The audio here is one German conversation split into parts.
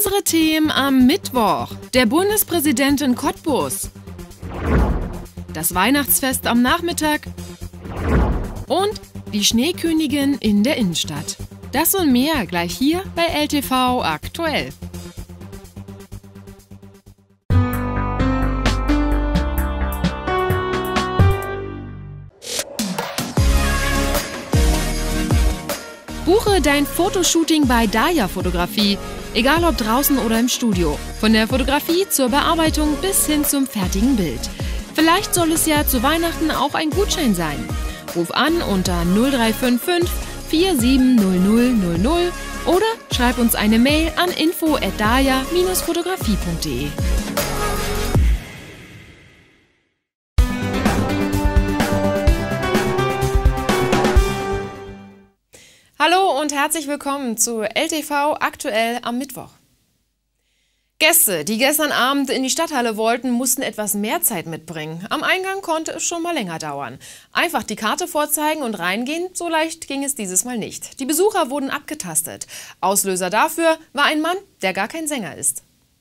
Unsere Themen am Mittwoch: Der Bundespräsident in Cottbus, das Weihnachtsfest am Nachmittag und die Schneekönigin in der Innenstadt. Das und mehr gleich hier bei LTV aktuell. Buche dein Fotoshooting bei Daya Fotografie, egal ob draußen oder im Studio. Von der Fotografie zur Bearbeitung bis hin zum fertigen Bild. Vielleicht soll es ja zu Weihnachten auch ein Gutschein sein. Ruf an unter 0355 470000 oder schreib uns eine Mail an info@daya-fotografie.de. Hallo und herzlich willkommen zu LTV aktuell am Mittwoch. Gäste, die gestern Abend in die Stadthalle wollten, mussten etwas mehr Zeit mitbringen. Am Eingang konnte es schon mal länger dauern. Einfach die Karte vorzeigen und reingehen, so leicht ging es dieses Mal nicht. Die Besucher wurden abgetastet. Auslöser dafür war ein Mann, der gar kein Sänger ist.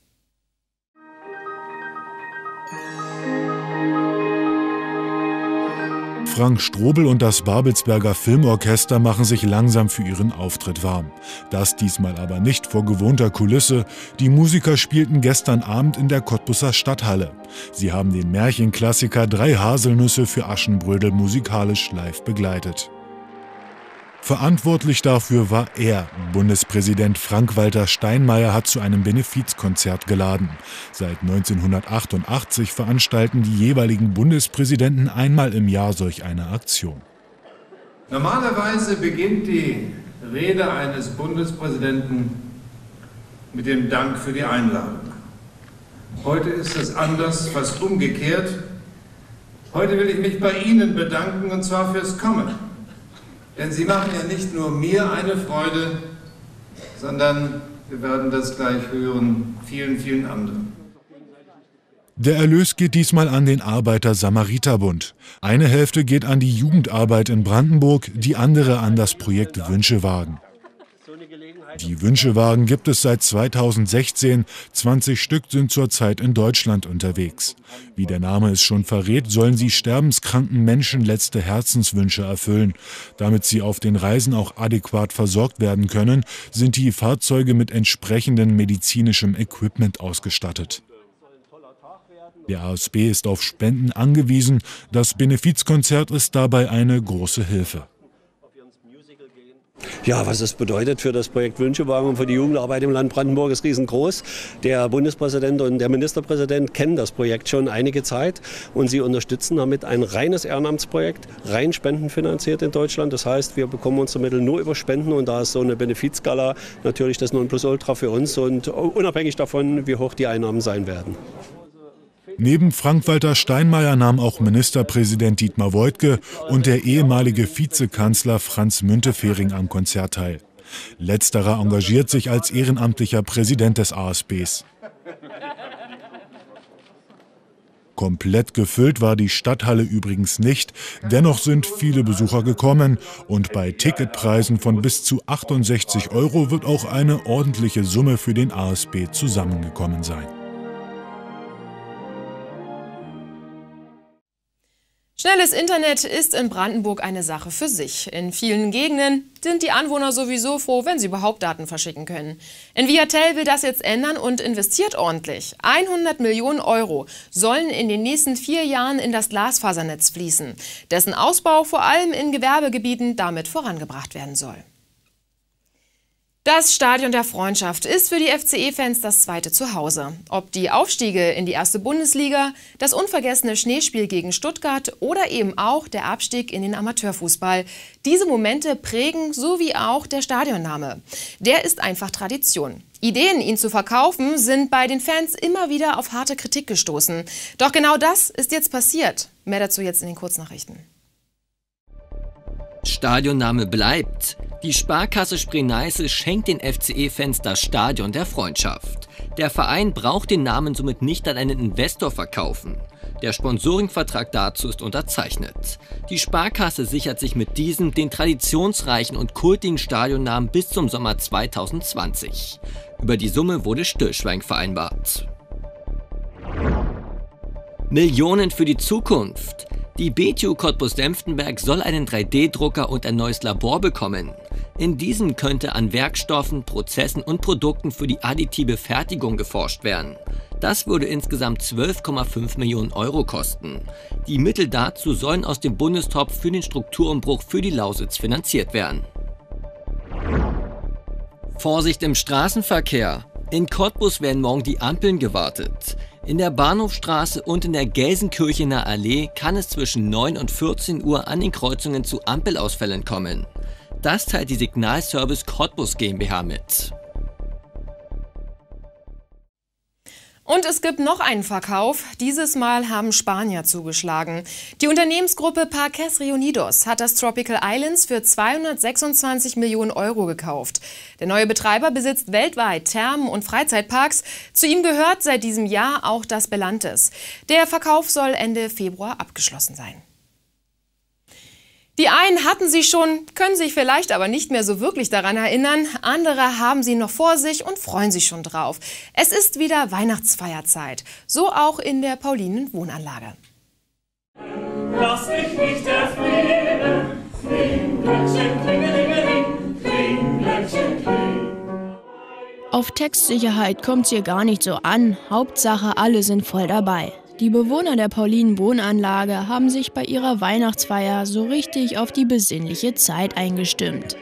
Frank Strobel und das Babelsberger Filmorchester machen sich langsam für ihren Auftritt warm. Das diesmal aber nicht vor gewohnter Kulisse. Die Musiker spielten gestern Abend in der Cottbuser Stadthalle. Sie haben den Märchenklassiker Drei Haselnüsse für Aschenbrödel musikalisch live begleitet. Verantwortlich dafür war er. Bundespräsident Frank-Walter Steinmeier hat zu einem Benefizkonzert geladen. Seit 1988 veranstalten die jeweiligen Bundespräsidenten einmal im Jahr solch eine Aktion. Normalerweise beginnt die Rede eines Bundespräsidenten mit dem Dank für die Einladung. Heute ist es anders, fast umgekehrt. Heute will ich mich bei Ihnen bedanken, und zwar fürs Kommen. Denn Sie machen ja nicht nur mir eine Freude, sondern, wir werden das gleich hören, vielen, vielen anderen. Der Erlös geht diesmal an den Arbeiter-Samariter-Bund. Eine Hälfte geht an die Jugendarbeit in Brandenburg, die andere an das Projekt Wünschewagen. Die Wünschewagen gibt es seit 2016. 20 Stück sind zurzeit in Deutschland unterwegs. Wie der Name es schon verrät, sollen sie sterbenskranken Menschen letzte Herzenswünsche erfüllen. Damit sie auf den Reisen auch adäquat versorgt werden können, sind die Fahrzeuge mit entsprechendem medizinischem Equipment ausgestattet. Der ASB ist auf Spenden angewiesen. Das Benefizkonzert ist dabei eine große Hilfe. Ja, was es bedeutet für das Projekt Wünschewagen und für die Jugendarbeit im Land Brandenburg ist riesengroß. Der Bundespräsident und der Ministerpräsident kennen das Projekt schon einige Zeit und sie unterstützen damit ein reines Ehrenamtsprojekt, rein spendenfinanziert in Deutschland. Das heißt, wir bekommen unsere Mittel nur über Spenden und da ist so eine Benefizgala natürlich das Nonplusultra für uns und unabhängig davon, wie hoch die Einnahmen sein werden. Neben Frank-Walter Steinmeier nahm auch Ministerpräsident Dietmar Woidke und der ehemalige Vizekanzler Franz Müntefering am Konzert teil. Letzterer engagiert sich als ehrenamtlicher Präsident des ASBs. Komplett gefüllt war die Stadthalle übrigens nicht, dennoch sind viele Besucher gekommen und bei Ticketpreisen von bis zu 68 € wird auch eine ordentliche Summe für den ASB zusammengekommen sein. Schnelles Internet ist in Brandenburg eine Sache für sich. In vielen Gegenden sind die Anwohner sowieso froh, wenn sie überhaupt Daten verschicken können. Enviatel will das jetzt ändern und investiert ordentlich. 100 Millionen € sollen in den nächsten 4 Jahren in das Glasfasernetz fließen, dessen Ausbau vor allem in Gewerbegebieten damit vorangebracht werden soll. Das Stadion der Freundschaft ist für die FCE-Fans das zweite Zuhause. Ob die Aufstiege in die erste Bundesliga, das unvergessene Schneespiel gegen Stuttgart oder eben auch der Abstieg in den Amateurfußball. Diese Momente prägen so wie auch der Stadionname. Der ist einfach Tradition. Ideen, ihn zu verkaufen, sind bei den Fans immer wieder auf harte Kritik gestoßen. Doch genau das ist jetzt passiert. Mehr dazu jetzt in den Kurznachrichten. Stadionname bleibt. Die Sparkasse Spree-Neiße schenkt den FCE-Fans das Stadion der Freundschaft. Der Verein braucht den Namen somit nicht an einen Investor verkaufen. Der Sponsoringvertrag dazu ist unterzeichnet. Die Sparkasse sichert sich mit diesem den traditionsreichen und kultigen Stadionnamen bis zum Sommer 2020. Über die Summe wurde Stillschweigen vereinbart. Millionen für die Zukunft. Die BTU Cottbus-Senftenberg soll einen 3D-Drucker und ein neues Labor bekommen. In diesem könnte an Werkstoffen, Prozessen und Produkten für die additive Fertigung geforscht werden. Das würde insgesamt 12,5 Millionen Euro kosten. Die Mittel dazu sollen aus dem Bundestopf für den Strukturumbruch für die Lausitz finanziert werden. Vorsicht im Straßenverkehr! In Cottbus werden morgen die Ampeln gewartet. In der Bahnhofstraße und in der Gelsenkirchener Allee kann es zwischen 9 und 14 Uhr an den Kreuzungen zu Ampelausfällen kommen. Das teilt die Signalservice Cottbus GmbH mit. Und es gibt noch einen Verkauf. Dieses Mal haben Spanier zugeschlagen. Die Unternehmensgruppe Parques Reunidos hat das Tropical Islands für 226 Millionen Euro gekauft. Der neue Betreiber besitzt weltweit Thermen und Freizeitparks. Zu ihm gehört seit diesem Jahr auch das Belantes. Der Verkauf soll Ende Februar abgeschlossen sein. Die einen hatten sie schon, können sich vielleicht aber nicht mehr so wirklich daran erinnern. Andere haben sie noch vor sich und freuen sich schon drauf. Es ist wieder Weihnachtsfeierzeit. So auch in der Paulinen-Wohnanlage. Lass dich nicht erfrieren, kling, Glöckchen, klingelingeling, kling, Glöckchen, kling. Auf Textsicherheit kommt's hier gar nicht so an. Hauptsache, alle sind voll dabei. Die Bewohner der Paulinen-Wohnanlage haben sich bei ihrer Weihnachtsfeier so richtig auf die besinnliche Zeit eingestimmt.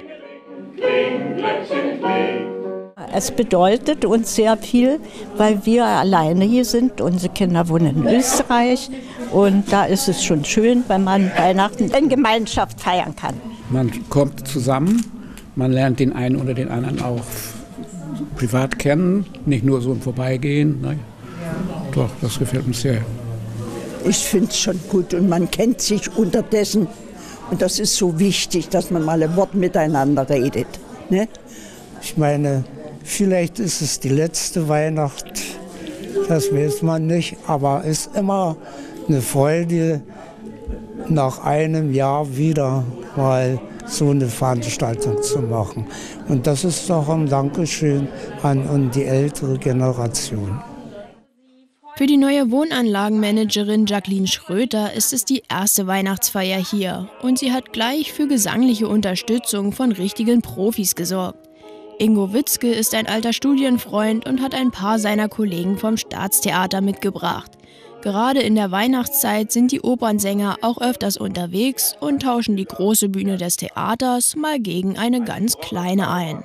Es bedeutet uns sehr viel, weil wir alleine hier sind. Unsere Kinder wohnen in Österreich und da ist es schon schön, wenn man Weihnachten in Gemeinschaft feiern kann. Man kommt zusammen, man lernt den einen oder den anderen auch privat kennen, nicht nur so im Vorbeigehen. Ne? Doch, das gefällt uns sehr. Ich finde es schon gut und man kennt sich unterdessen. Und das ist so wichtig, dass man mal ein Wort miteinander redet. Ne? Ich meine, vielleicht ist es die letzte Weihnacht, das weiß man nicht. Aber es ist immer eine Freude, nach einem Jahr wieder mal so eine Veranstaltung zu machen. Und das ist doch ein Dankeschön an die ältere Generation. Für die neue Wohnanlagenmanagerin Jacqueline Schröter ist es die erste Weihnachtsfeier hier und sie hat gleich für gesangliche Unterstützung von richtigen Profis gesorgt. Ingo Witzke ist ein alter Studienfreund und hat ein paar seiner Kollegen vom Staatstheater mitgebracht. Gerade in der Weihnachtszeit sind die Opernsänger auch öfters unterwegs und tauschen die große Bühne des Theaters mal gegen eine ganz kleine ein.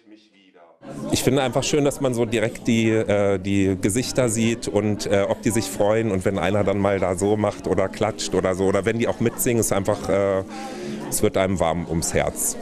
Ich finde einfach schön, dass man so direkt die Gesichter sieht und ob die sich freuen und wenn einer dann mal da so macht oder klatscht oder so oder wenn die auch mitsingen, ist einfach, es wird einem warm ums Herz.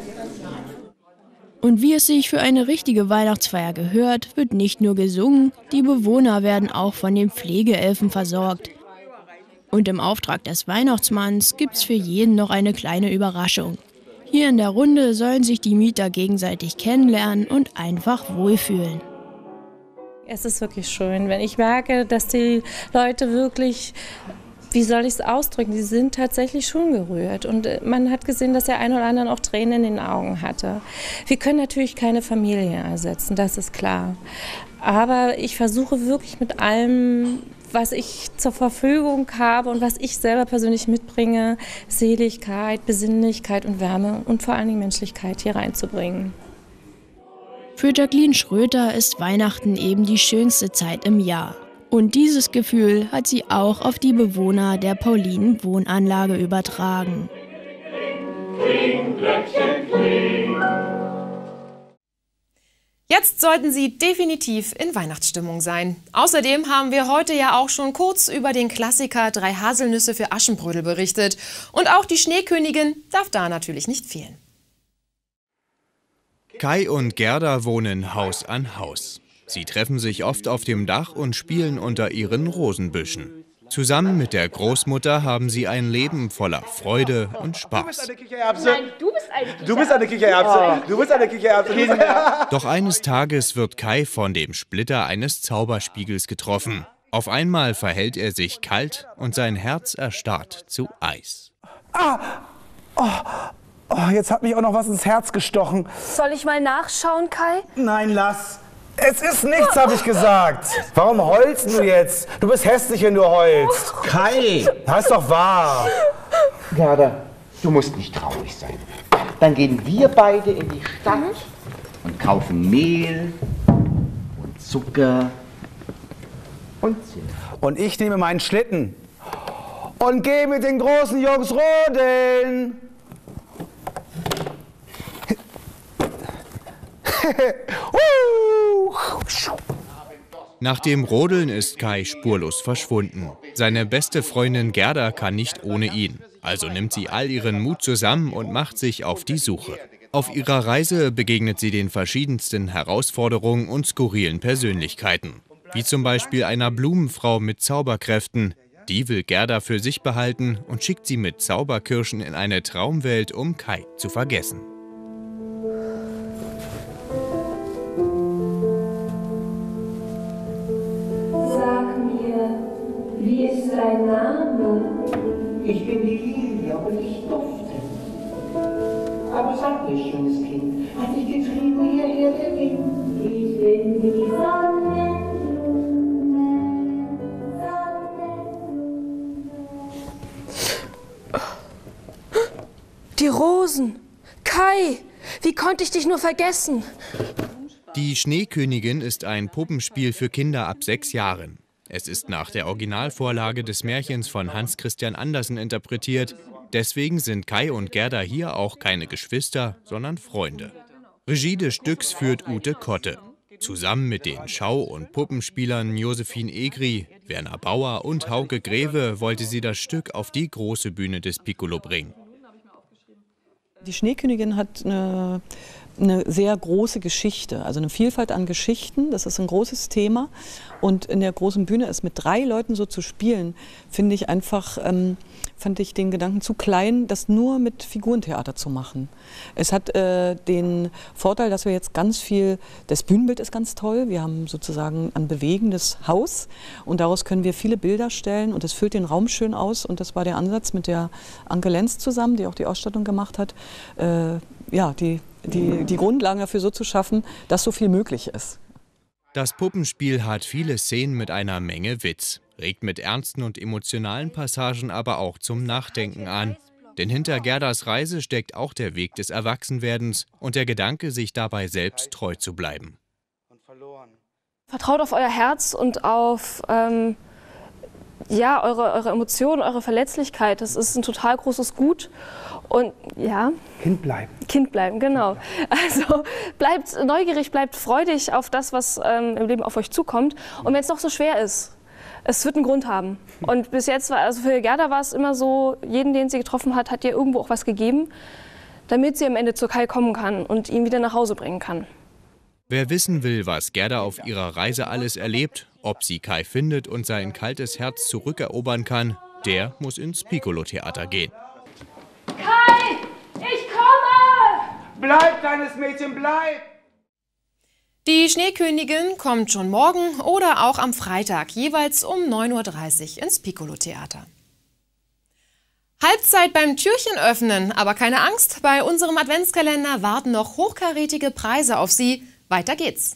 Und wie es sich für eine richtige Weihnachtsfeier gehört, wird nicht nur gesungen, die Bewohner werden auch von den Pflegeelfen versorgt. Und im Auftrag des Weihnachtsmanns gibt's für jeden noch eine kleine Überraschung. Hier in der Runde sollen sich die Mieter gegenseitig kennenlernen und einfach wohlfühlen. Es ist wirklich schön, wenn ich merke, dass die Leute wirklich, wie soll ich es ausdrücken, die sind tatsächlich schon gerührt. Und man hat gesehen, dass der eine oder andere auch Tränen in den Augen hatte. Wir können natürlich keine Familie ersetzen, das ist klar. Aber ich versuche wirklich mit allem, was ich zur Verfügung habe und was ich selber persönlich mitbringe, Seligkeit, Besinnlichkeit und Wärme und vor allen Dingen Menschlichkeit hier reinzubringen. Für Jacqueline Schröter ist Weihnachten eben die schönste Zeit im Jahr. Und dieses Gefühl hat sie auch auf die Bewohner der Paulinen-Wohnanlage übertragen. Kling, Glöckchen, kling. Jetzt sollten Sie definitiv in Weihnachtsstimmung sein. Außerdem haben wir heute ja auch schon kurz über den Klassiker 3 Haselnüsse für Aschenbrödel berichtet. Und auch die Schneekönigin darf da natürlich nicht fehlen. Kai und Gerda wohnen Haus an Haus. Sie treffen sich oft auf dem Dach und spielen unter ihren Rosenbüschen. Zusammen mit der Großmutter haben sie ein Leben voller Freude und Spaß. Nein, du bist eine Kichererbse. Du bist eine Kichererbse. Doch eines Tages wird Kai von dem Splitter eines Zauberspiegels getroffen. Auf einmal verhält er sich kalt und sein Herz erstarrt zu Eis. Jetzt hat mich auch noch was ins Herz gestochen. Soll ich mal nachschauen, Kai? Nein, lass. Es ist nichts, habe ich gesagt. Warum heulst du jetzt? Du bist hässlich, wenn du heulst. Kai! Das ist doch wahr. Gerda, du musst nicht traurig sein. Dann gehen wir beide in die Stadt und kaufen Mehl und Zucker und Zimt. Und ich nehme meinen Schlitten und gehe mit den großen Jungs rodeln. Nach dem Rodeln ist Kai spurlos verschwunden. Seine beste Freundin Gerda kann nicht ohne ihn. Also nimmt sie all ihren Mut zusammen und macht sich auf die Suche. Auf ihrer Reise begegnet sie den verschiedensten Herausforderungen und skurrilen Persönlichkeiten. Wie zum Beispiel einer Blumenfrau mit Zauberkräften. Die will Gerda für sich behalten und schickt sie mit Zauberkirschen in eine Traumwelt, um Kai zu vergessen. Sag mir, wie ist dein Name? Ich bin die Lilie und ich dufte. Aber sag mir, schönes Kind, hat dich getrieben hierher der Wind? Ich bin die Sonne. Die Rosen. Kai, wie konnte ich dich nur vergessen? Die Schneekönigin ist ein Puppenspiel für Kinder ab 6 Jahren. Es ist nach der Originalvorlage des Märchens von Hans Christian Andersen interpretiert. Deswegen sind Kai und Gerda hier auch keine Geschwister, sondern Freunde. Regie des Stücks führt Ute Kotte. Zusammen mit den Schau- und Puppenspielern Josephine Egri, Werner Bauer und Hauke Greve wollte sie das Stück auf die große Bühne des Piccolo bringen. Die Schneekönigin hat eine sehr große Geschichte, also eine Vielfalt an Geschichten. Das ist ein großes Thema. Und in der großen Bühne es mit 3 Leuten so zu spielen, finde ich einfach, fand ich den Gedanken zu klein, das nur mit Figurentheater zu machen. Es hat den Vorteil, dass wir jetzt ganz viel, das Bühnenbild ist ganz toll, wir haben sozusagen ein bewegendes Haus und daraus können wir viele Bilder stellen und es füllt den Raum schön aus und das war der Ansatz mit der Anke Lenz zusammen, die auch die Ausstattung gemacht hat, ja, die Grundlagen dafür so zu schaffen, dass so viel möglich ist. Das Puppenspiel hat viele Szenen mit einer Menge Witz, regt mit ernsten und emotionalen Passagen aber auch zum Nachdenken an. Denn hinter Gerdas Reise steckt auch der Weg des Erwachsenwerdens und der Gedanke, sich dabei selbst treu zu bleiben. Vertraut auf euer Herz und auf ja, eure Emotionen, eure Verletzlichkeit. Das ist ein total großes Gut. Und ja. Kind bleiben. Kind bleiben, genau. Also bleibt neugierig, bleibt freudig auf das, was im Leben auf euch zukommt. Und wenn es noch so schwer ist, es wird einen Grund haben. Und bis jetzt war, also für Gerda war es immer so, jeden, den sie getroffen hat, hat ihr irgendwo auch was gegeben, damit sie am Ende zu Kai kommen kann und ihn wieder nach Hause bringen kann. Wer wissen will, was Gerda auf ihrer Reise alles erlebt, ob sie Kai findet und sein kaltes Herz zurückerobern kann, der muss ins Piccolo-Theater gehen. Kai, ich komme! Bleib, kleines Mädchen, bleib! Die Schneekönigin kommt schon morgen oder auch am Freitag, jeweils um 9:30 Uhr ins Piccolo-Theater. Halbzeit beim Türchen öffnen, aber keine Angst, bei unserem Adventskalender warten noch hochkarätige Preise auf Sie. Weiter geht's.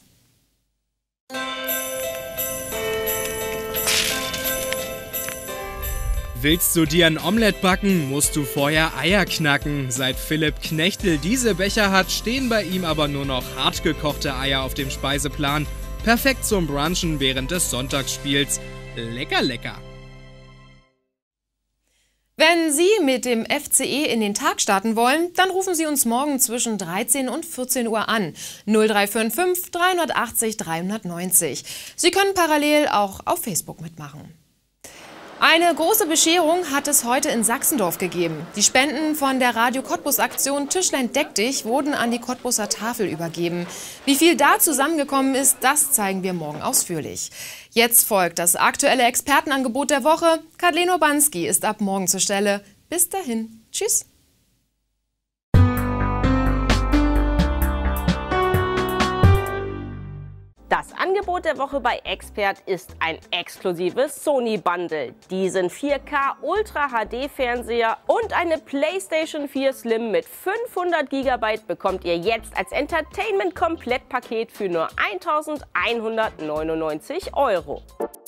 Willst du dir ein Omelett backen, musst du vorher Eier knacken. Seit Philipp Knechtel diese Becher hat, stehen bei ihm aber nur noch hartgekochte Eier auf dem Speiseplan. Perfekt zum Brunchen während des Sonntagsspiels. Lecker, lecker. Wenn Sie mit dem FCE in den Tag starten wollen, dann rufen Sie uns morgen zwischen 13 und 14 Uhr an. 0355 380 390. Sie können parallel auch auf Facebook mitmachen. Eine große Bescherung hat es heute in Sachsendorf gegeben. Die Spenden von der Radio Cottbus-Aktion Tischlein deck dich wurden an die Cottbuser Tafel übergeben. Wie viel da zusammengekommen ist, das zeigen wir morgen ausführlich. Jetzt folgt das aktuelle Expertenangebot der Woche. Kathleen Urbanski ist ab morgen zur Stelle. Bis dahin. Tschüss. Das Angebot Angebot der Woche bei Expert ist ein exklusives Sony-Bundle. Diesen 4K Ultra HD-Fernseher und eine PlayStation 4 Slim mit 500 GB bekommt ihr jetzt als Entertainment-Komplettpaket für nur 1.199 €.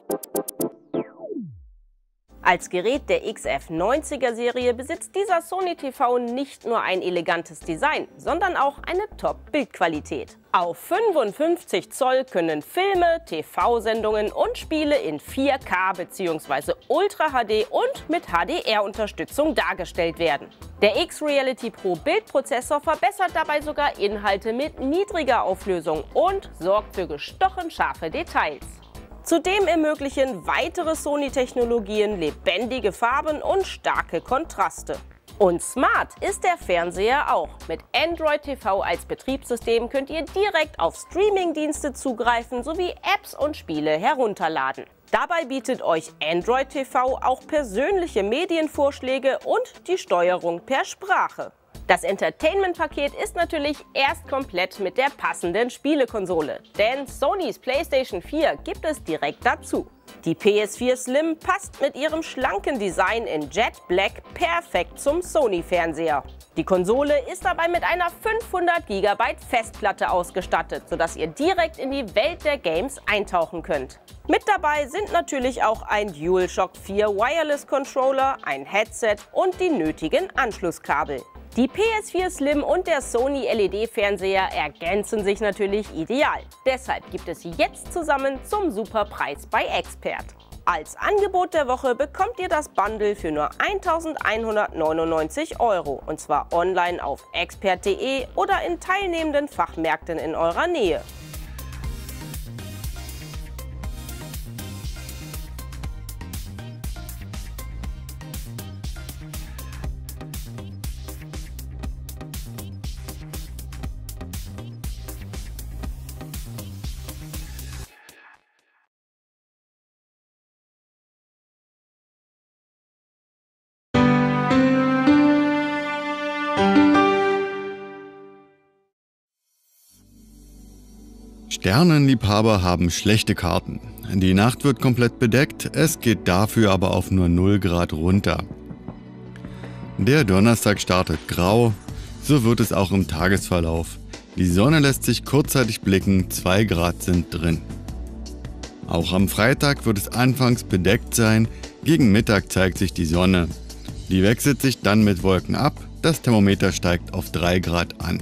Als Gerät der XF90er-Serie besitzt dieser Sony TV nicht nur ein elegantes Design, sondern auch eine Top-Bildqualität. Auf 55 Zoll können Filme, TV-Sendungen und Spiele in 4K bzw. Ultra HD und mit HDR-Unterstützung dargestellt werden. Der X-Reality Pro Bildprozessor verbessert dabei sogar Inhalte mit niedriger Auflösung und sorgt für gestochen scharfe Details. Zudem ermöglichen weitere Sony-Technologien lebendige Farben und starke Kontraste. Und smart ist der Fernseher auch. Mit Android TV als Betriebssystem könnt ihr direkt auf Streaming-Dienste zugreifen sowie Apps und Spiele herunterladen. Dabei bietet euch Android TV auch persönliche Medienvorschläge und die Steuerung per Sprache. Das Entertainment-Paket ist natürlich erst komplett mit der passenden Spielekonsole, denn Sonys PlayStation 4 gibt es direkt dazu. Die PS4 Slim passt mit ihrem schlanken Design in Jet Black perfekt zum Sony-Fernseher. Die Konsole ist dabei mit einer 500 GB Festplatte ausgestattet, sodass ihr direkt in die Welt der Games eintauchen könnt. Mit dabei sind natürlich auch ein DualShock 4 Wireless Controller, ein Headset und die nötigen Anschlusskabel. Die PS4 Slim und der Sony LED-Fernseher ergänzen sich natürlich ideal. Deshalb gibt es jetzt zusammen zum Superpreis bei Expert. Als Angebot der Woche bekommt ihr das Bundle für nur 1.199 € und zwar online auf expert.de oder in teilnehmenden Fachmärkten in eurer Nähe. Sternenliebhaber haben schlechte Karten. Die Nacht wird komplett bedeckt, es geht dafür aber auf nur 0 Grad runter. Der Donnerstag startet grau, so wird es auch im Tagesverlauf. Die Sonne lässt sich kurzzeitig blicken, 2 Grad sind drin. Auch am Freitag wird es anfangs bedeckt sein, gegen Mittag zeigt sich die Sonne. Die wechselt sich dann mit Wolken ab, das Thermometer steigt auf 3 Grad an.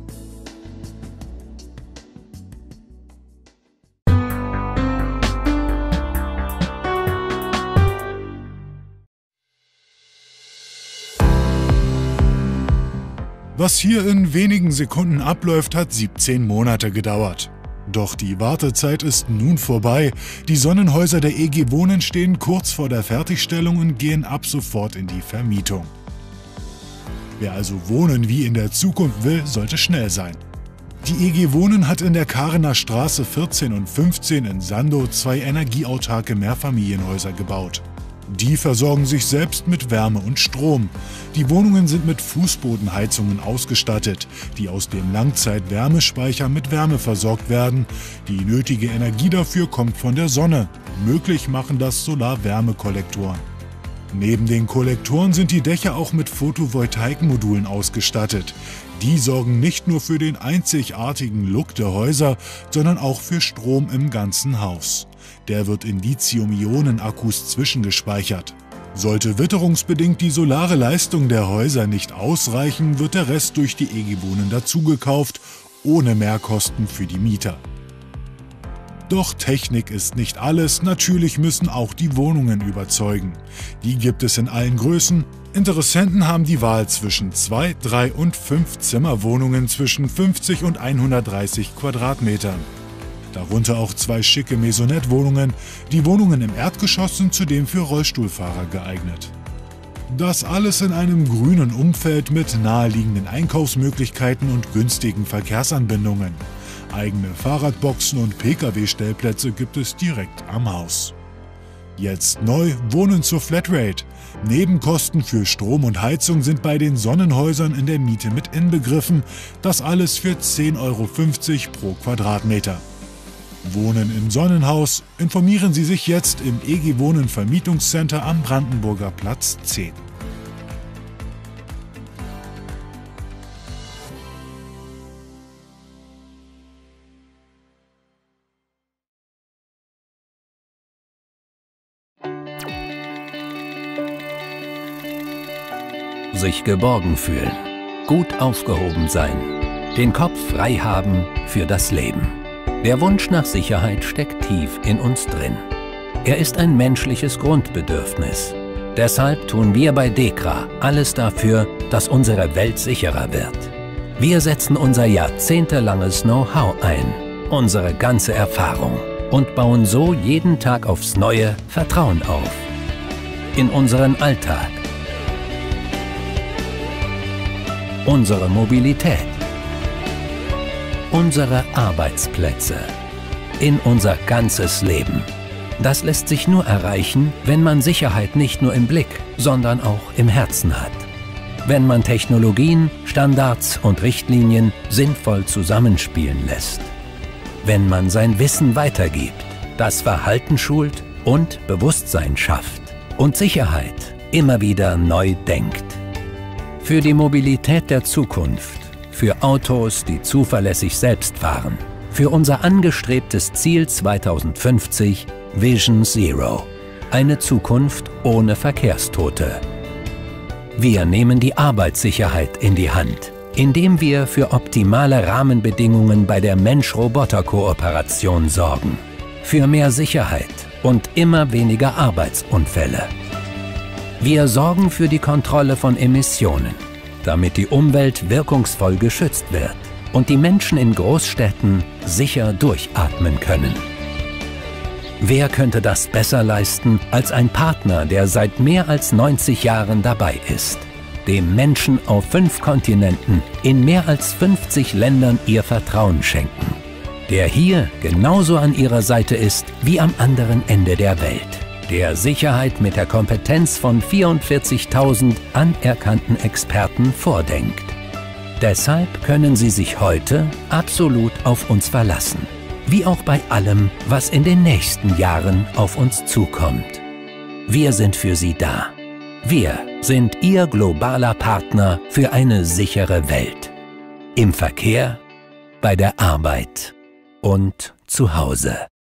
Was hier in wenigen Sekunden abläuft, hat 17 Monate gedauert. Doch die Wartezeit ist nun vorbei. Die Sonnenhäuser der EG Wohnen stehen kurz vor der Fertigstellung und gehen ab sofort in die Vermietung. Wer also wohnen wie in der Zukunft will, sollte schnell sein. Die EG Wohnen hat in der Karener Straße 14 und 15 in Sandow 2 energieautarke Mehrfamilienhäuser gebaut. Die versorgen sich selbst mit Wärme und Strom. Die Wohnungen sind mit Fußbodenheizungen ausgestattet, die aus dem Langzeit-Wärmespeicher mit Wärme versorgt werden. Die nötige Energie dafür kommt von der Sonne. Möglich machen das Solar-Wärmekollektoren. Neben den Kollektoren sind die Dächer auch mit Photovoltaikmodulen ausgestattet. Die sorgen nicht nur für den einzigartigen Look der Häuser, sondern auch für Strom im ganzen Haus. Der wird in Lithium-Ionen-Akkus zwischengespeichert. Sollte witterungsbedingt die solare Leistung der Häuser nicht ausreichen, wird der Rest durch die EG Wohnen dazugekauft, ohne Mehrkosten für die Mieter. Doch Technik ist nicht alles, natürlich müssen auch die Wohnungen überzeugen. Die gibt es in allen Größen. Interessenten haben die Wahl zwischen 2, 3 und 5 Zimmerwohnungen zwischen 50 und 130 Quadratmetern. Darunter auch 2 schicke Maisonette-Wohnungen. Die Wohnungen im Erdgeschoss sind zudem für Rollstuhlfahrer geeignet. Das alles in einem grünen Umfeld mit naheliegenden Einkaufsmöglichkeiten und günstigen Verkehrsanbindungen. Eigene Fahrradboxen und Pkw-Stellplätze gibt es direkt am Haus. Jetzt neu Wohnen zur Flatrate. Nebenkosten für Strom und Heizung sind bei den Sonnenhäusern in der Miete mit inbegriffen. Das alles für 10,50 € pro Quadratmeter. Wohnen im Sonnenhaus? Informieren Sie sich jetzt im EG Wohnen Vermietungscenter am Brandenburger Platz 10. Sich geborgen fühlen, gut aufgehoben sein, den Kopf frei haben für das Leben. Der Wunsch nach Sicherheit steckt tief in uns drin. Er ist ein menschliches Grundbedürfnis. Deshalb tun wir bei DEKRA alles dafür, dass unsere Welt sicherer wird. Wir setzen unser jahrzehntelanges Know-how ein, unsere ganze Erfahrung und bauen so jeden Tag aufs Neue Vertrauen auf. In unseren Alltag, unsere Mobilität, unsere Arbeitsplätze, in unser ganzes Leben. Das lässt sich nur erreichen, wenn man Sicherheit nicht nur im Blick, sondern auch im Herzen hat. Wenn man Technologien, Standards und Richtlinien sinnvoll zusammenspielen lässt. Wenn man sein Wissen weitergibt, das Verhalten schult und Bewusstsein schafft und Sicherheit immer wieder neu denkt. Für die Mobilität der Zukunft, für Autos, die zuverlässig selbst fahren, für unser angestrebtes Ziel 2050, Vision Zero, eine Zukunft ohne Verkehrstote. Wir nehmen die Arbeitssicherheit in die Hand, indem wir für optimale Rahmenbedingungen bei der Mensch-Roboter-Kooperation sorgen, für mehr Sicherheit und immer weniger Arbeitsunfälle. Wir sorgen für die Kontrolle von Emissionen, damit die Umwelt wirkungsvoll geschützt wird und die Menschen in Großstädten sicher durchatmen können. Wer könnte das besser leisten als ein Partner, der seit mehr als 90 Jahren dabei ist, dem Menschen auf 5 Kontinenten in mehr als 50 Ländern ihr Vertrauen schenken, der hier genauso an ihrer Seite ist wie am anderen Ende der Welt, der Sicherheit mit der Kompetenz von 44.000 anerkannten Experten vordenkt. Deshalb können Sie sich heute absolut auf uns verlassen, wie auch bei allem, was in den nächsten Jahren auf uns zukommt. Wir sind für Sie da. Wir sind Ihr globaler Partner für eine sichere Welt. Im Verkehr, bei der Arbeit und zu Hause.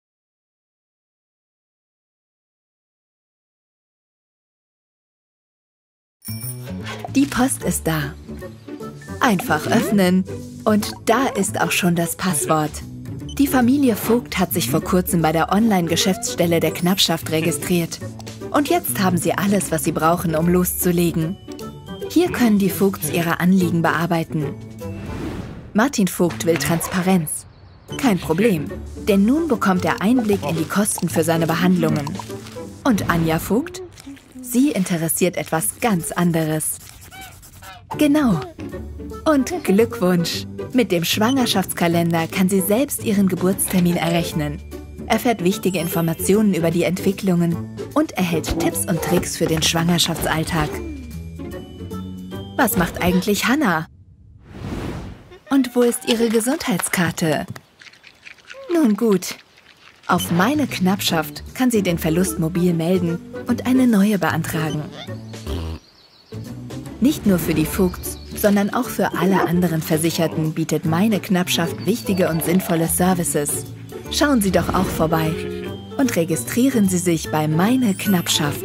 Die Post ist da. Einfach öffnen und da ist auch schon das Passwort. Die Familie Vogt hat sich vor kurzem bei der Online-Geschäftsstelle der Knappschaft registriert. Und jetzt haben sie alles, was sie brauchen, um loszulegen. Hier können die Vogts ihre Anliegen bearbeiten. Martin Vogt will Transparenz. Kein Problem, denn nun bekommt er Einblick in die Kosten für seine Behandlungen. Und Anja Vogt? Sie interessiert etwas ganz anderes. Genau. Und Glückwunsch! Mit dem Schwangerschaftskalender kann sie selbst ihren Geburtstermin errechnen, erfährt wichtige Informationen über die Entwicklungen und erhält Tipps und Tricks für den Schwangerschaftsalltag. Was macht eigentlich Hannah? Und wo ist ihre Gesundheitskarte? Nun gut. Auf Meine Knappschaft kann sie den Verlust mobil melden und eine neue beantragen. Nicht nur für die Vogts, sondern auch für alle anderen Versicherten bietet Meine Knappschaft wichtige und sinnvolle Services. Schauen Sie doch auch vorbei und registrieren Sie sich bei Meine Knappschaft.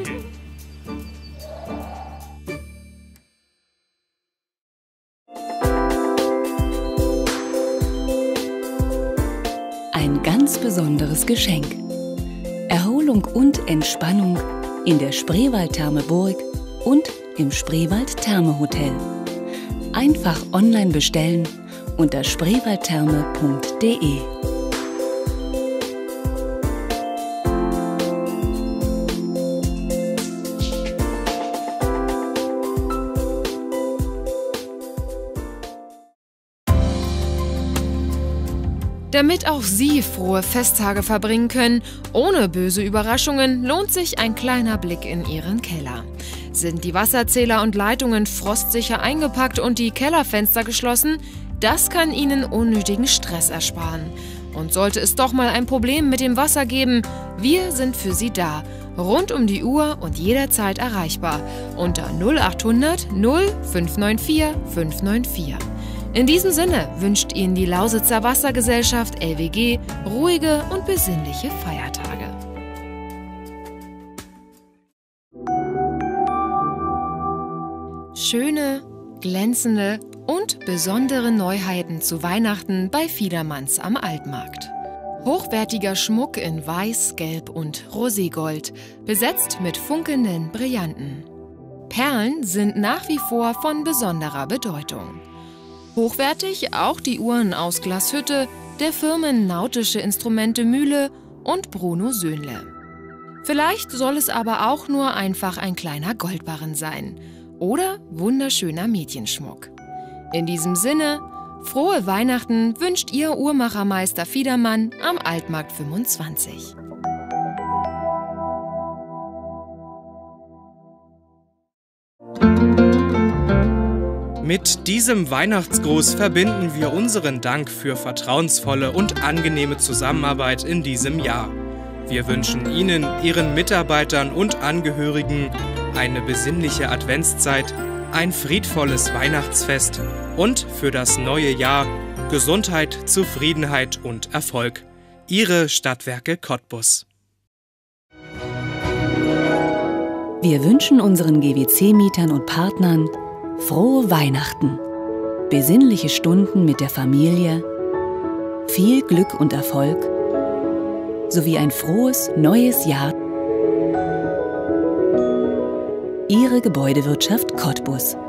Ein ganz besonderes Geschenk. Erholung und Entspannung in der Spreewaldtherme Burg und im Spreewald-Therme-Hotel. Einfach online bestellen unter spreewaldtherme.de. Damit auch Sie frohe Festtage verbringen können, ohne böse Überraschungen, lohnt sich ein kleiner Blick in Ihren Keller. Sind die Wasserzähler und Leitungen frostsicher eingepackt und die Kellerfenster geschlossen? Das kann Ihnen unnötigen Stress ersparen. Und sollte es doch mal ein Problem mit dem Wasser geben, wir sind für Sie da. Rund um die Uhr und jederzeit erreichbar. Unter 0800 0594 594. In diesem Sinne wünscht Ihnen die Lausitzer Wassergesellschaft LWG ruhige und besinnliche Feiertage. Schöne, glänzende und besondere Neuheiten zu Weihnachten bei Fiedermanns am Altmarkt. Hochwertiger Schmuck in Weiß, Gelb und Roségold, besetzt mit funkelnden Brillanten. Perlen sind nach wie vor von besonderer Bedeutung. Hochwertig auch die Uhren aus Glashütte der Firmen Nautische Instrumente Mühle und Bruno Söhnle. Vielleicht soll es aber auch nur einfach ein kleiner Goldbarren sein oder wunderschöner Mädchenschmuck. In diesem Sinne, frohe Weihnachten wünscht Ihr Uhrmachermeister Fiedermann am Altmarkt 25. Mit diesem Weihnachtsgruß verbinden wir unseren Dank für vertrauensvolle und angenehme Zusammenarbeit in diesem Jahr. Wir wünschen Ihnen, Ihren Mitarbeitern und Angehörigen eine besinnliche Adventszeit, ein friedvolles Weihnachtsfest und für das neue Jahr Gesundheit, Zufriedenheit und Erfolg. Ihre Stadtwerke Cottbus. Wir wünschen unseren GWC-Mietern und Partnern frohe Weihnachten, besinnliche Stunden mit der Familie, viel Glück und Erfolg sowie ein frohes neues Jahr. Ihre Gebäudewirtschaft Cottbus.